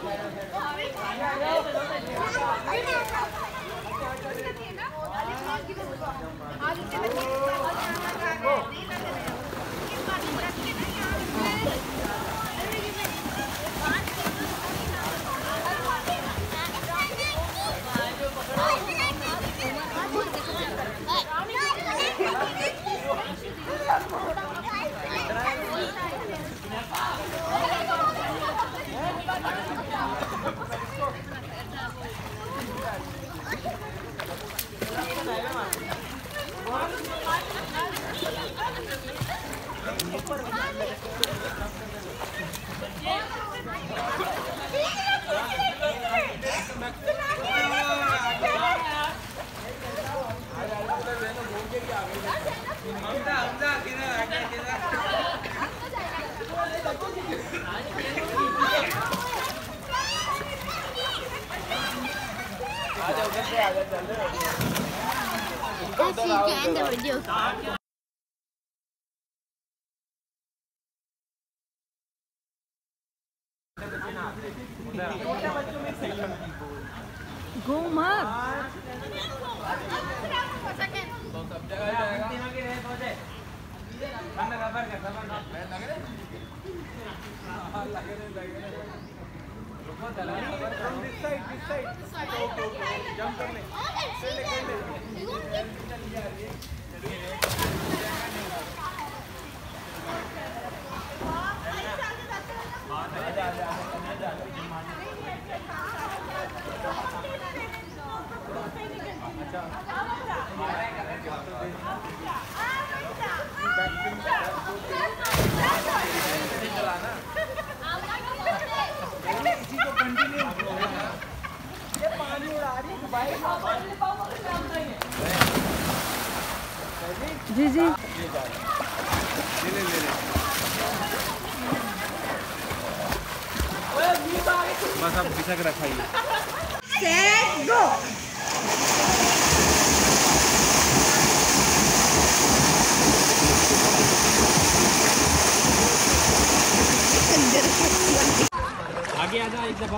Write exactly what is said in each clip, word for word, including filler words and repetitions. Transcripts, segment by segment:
That's you can end the video. Go mad. From this side, this side. Jump करने. इसी को continue ये पानी उड़ा रही है भाई। जी जी ले ले ले बस अब बिछा के रखा ही सेट गो। आगे आ जा एक दफा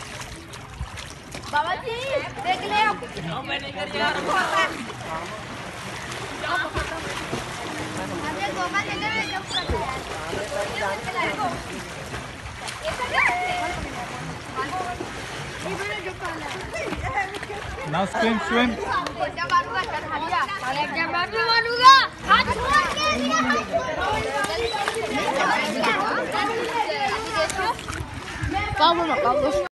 बाबा जी देख ले आप। मैंने कर यार अरे गोमा ले ले जब Now swim, swim. Kau mau, kau mau.